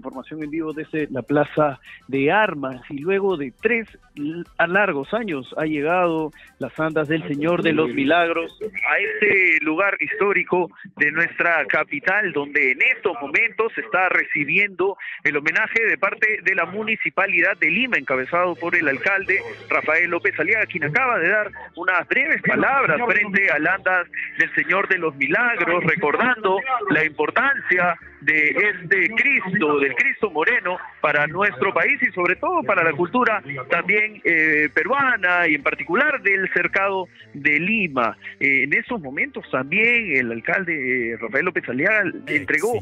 Información en vivo desde la Plaza de Armas, y luego de 3 largos años ha llegado las andas del Señor de los Milagros a este lugar histórico de nuestra capital, donde en estos momentos se está recibiendo el homenaje de parte de la Municipalidad de Lima, encabezado por el alcalde Rafael López Aliaga, quien acaba de dar unas breves palabras frente a las andas del Señor de los Milagros, recordando la importancia de este Cristo, del Cristo Moreno, para nuestro país y sobre todo para la cultura también peruana, y en particular del cercado de Lima. En esos momentos también el alcalde Rafael López Aliaga entregó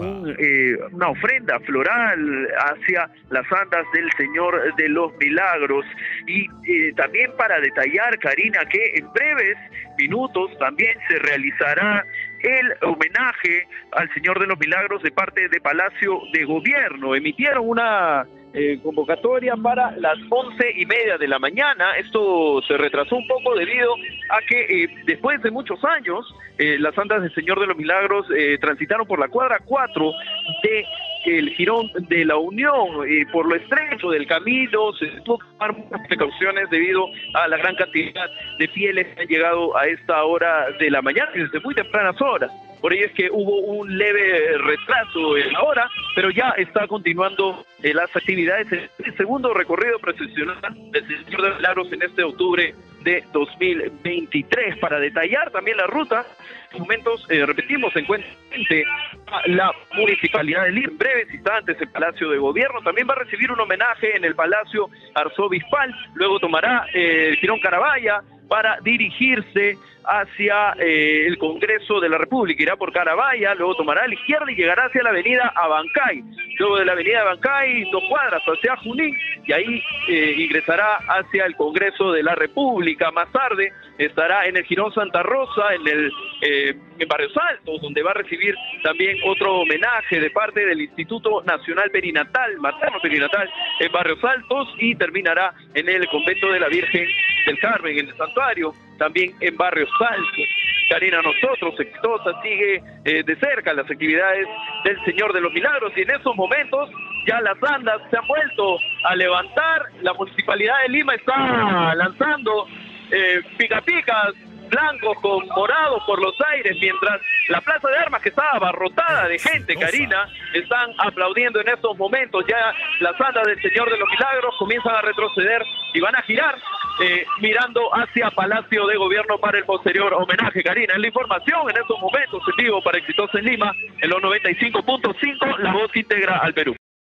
una ofrenda floral hacia las andas del Señor de los Milagros, y también para detallar, Karina, que en breves minutos también se realizará el homenaje al Señor de los Milagros de parte de Palacio de Gobierno. Emitieron una convocatoria para las 11:30 de la mañana. Esto se retrasó un poco debido a que después de muchos años las andas del Señor de los Milagros transitaron por la cuadra 4 de el Jirón de la Unión. Por lo estrecho del camino se tuvo que tomar muchas precauciones debido a la gran cantidad de fieles que han llegado a esta hora de la mañana, desde muy tempranas horas. Por ello es que hubo un leve retraso en la hora, pero ya está continuando las actividades en el segundo recorrido procesional del Señor de los Milagros en este octubre de 2023. Para detallar también la ruta, en momentos, repetimos, se encuentra la Municipalidad de Lima. En breves instantes el Palacio de Gobierno también va a recibir un homenaje en el Palacio Arzobispal. Luego tomará el Jirón Carabaya para dirigirse hacia el Congreso de la República. Irá por Carabaya, luego tomará a la izquierda y llegará hacia la avenida Abancay. Luego de la avenida Abancay, 2 cuadras hacia Junín, y ahí ingresará hacia el Congreso de la República. Más tarde estará en el Jirón Santa Rosa, en Barrios Altos, donde va a recibir también otro homenaje de parte del Instituto Nacional Perinatal, Materno Perinatal, en Barrios Altos, y terminará en el Convento de la Virgen del Carmen, en el Santuario, también en Barrios Altos. Karina, nosotros, Exitosa, sigue de cerca las actividades del Señor de los Milagros, y en esos momentos ya las andas se han vuelto a levantar. La Municipalidad de Lima está lanzando pica-picas blancos con morados por los aires, mientras la Plaza de Armas, que está abarrotada de gente, Karina, están aplaudiendo en estos momentos. Ya las andas del Señor de los Milagros comienzan a retroceder y van a girar mirando hacia Palacio de Gobierno para el posterior homenaje. Karina, es la información en estos momentos en vivo para Exitosa en Lima, en los 95.5, La Voz Integra al Perú.